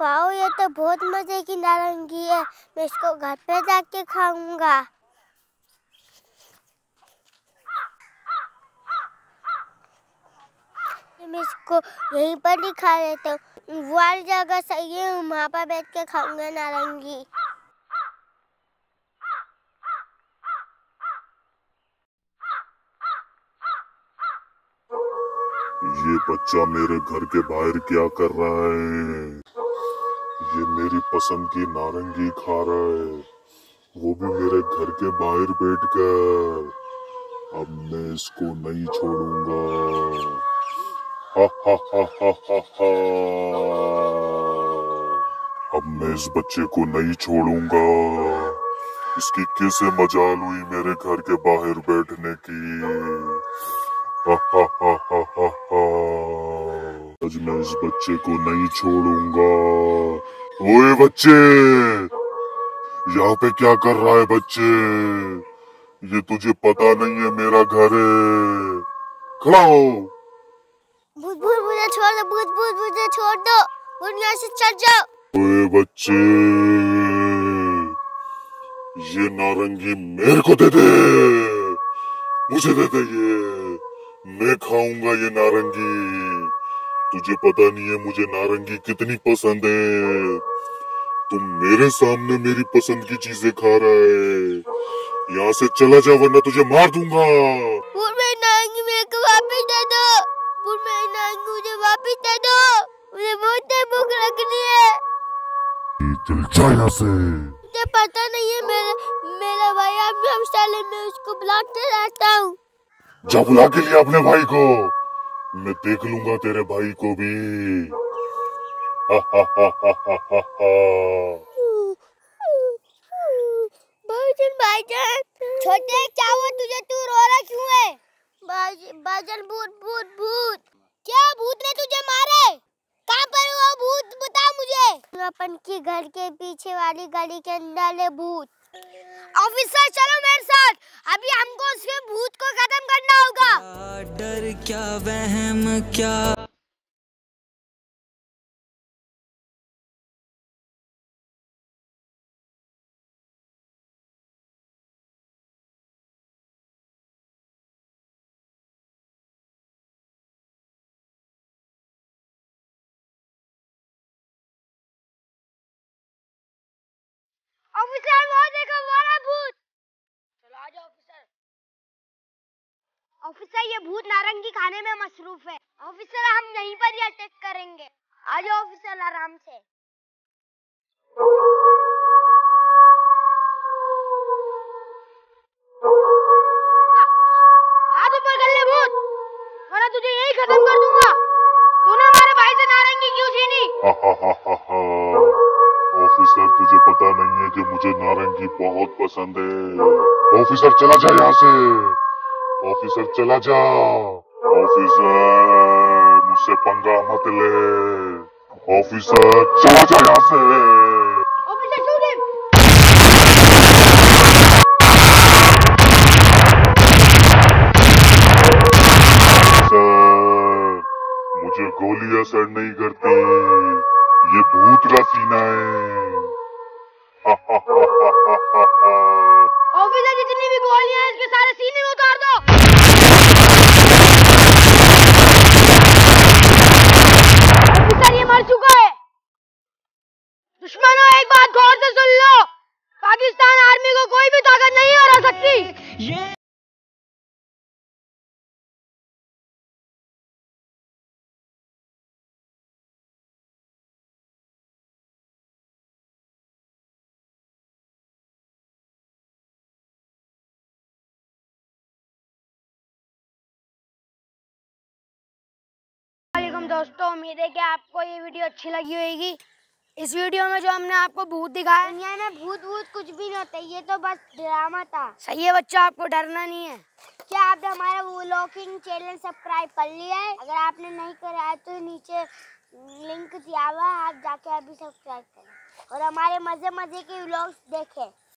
Wow, ये तो बहुत मजे की नारंगी है। मैं इसको घर पे जाके खाऊंगा। मैं इसको यहीं पर ही खा लेता हूँ। वो वाली जगह सही है, वहाँ पर बैठ के खाऊंगा नारंगी। ये बच्चा मेरे घर के बाहर क्या कर रहा है? ये मेरी पसंद की नारंगी खा रहा है, वो भी मेरे घर के बाहर बैठकर। अब मैं इसको नहीं छोड़ूंगा। हा हा हा हा हा हा। अब मैं इस बच्चे को नहीं छोड़ूंगा। इसकी कैसे मजाल हुई मेरे घर के बाहर बैठने की। हा हा हा हा हा हा। आज मैं इस बच्चे को नहीं छोड़ूंगा। ओए बच्चे, यहाँ पे क्या कर रहा है बच्चे? ये तुझे पता नहीं है मेरा घर है। खड़ा हो। भूत भूत मुझे छोड़ दो, भूत भूत मुझे छोड़ दो, भूत यहाँ से चल जाओ। ओए बच्चे, ये नारंगी मेरे को दे दे। मुझे दे दे ये, मैं खाऊंगा ये नारंगी। तुझे पता नहीं है मुझे नारंगी कितनी पसंद है। तुम मेरे सामने मेरी पसंद की चीजें खा रहा है। यहाँ से चला जा वरना तुझे मार दूंगा। भूत मेरी नारंगी मेरे को वापस दे दो। भूत मेरी नारंगी मुझे वापस दे दो। मुझे बहुत देर भूख लगनी है। चल जा यहाँ से। मुझे पता नहीं है, मेरा भाई आप साले में उसको बुलाते रहता हूँ। जा बुला के लिया अपने भाई को। मैं देख लूंगा तेरे भाई को भी। हा हा हा हा हा हा हा। भाईजान, छोटे क्या हुआ तुझे? तू रो रहा क्यों है? भाईजान, भूत भूत भूत। क्या भूत ने तुझे मारे? कहाँ पर है वो भूत, बता मुझे। अपन की घर के पीछे वाली गली के अंदर है भूत। ऑफिसर चलो मेरे साथ, अभी हमको उसके भूत को खत्म करना होगा। डर क्या वहम क्या। ऑफिसर वो देखो, वो रहा भूत। चलो आ जाओ ऑफिसर। ऑफिसर ये भूत नारंगी खाने में मसरूफ है। ऑफिसर हम यहीं पर ही अटैक करेंगे। आ जाओ ऑफिसर आराम से। हाथ ऊपर कर ले भूत, वरना तुझे यही खत्म कर दूंगा। तूने हमारे भाई से नारंगी क्यों छीनी? हा हा हा हा हा। ऑफिसर तुझे पता नहीं है कि मुझे नारंगी बहुत पसंद है। ऑफिसर चला जा यहाँ से। ऑफिसर चला जा। ऑफिसर मुझसे पंगा मत ले। ऑफिसर चला जा यहाँ से। Officer shoot him. ऑफिसर मुझे गोली असर नहीं करती, ये भूत का सीना है। हा हा हा हा हा हा हा। ऑफिसर जितनी भी गोलियां हैं इसके सारे सीने में उतार दो। ऑफिसर ये मर चुका है। दुश्मनों एक बात गौर से सुन लो, पाकिस्तान आर्मी को कोई भी ताकत नहीं हरा सकती। ये वालेकुम दोस्तों, उम्मीद है कि आपको ये वीडियो अच्छी लगी होगी। इस वीडियो में जो हमने आपको भूत दिखाया, दुनिया में भूत वूत कुछ भी नहीं होता, ये तो बस ड्रामा था। सही है बच्चा, आपको डरना नहीं है। क्या आपने हमारा व्लॉगिंग चैनल सब्सक्राइब कर लिया है? अगर आपने नहीं करा है तो नीचे लिंक दिया हुआ है, आप जाके अभी सब्सक्राइब करें और हमारे मजे मजे के व्लॉग्स देखें।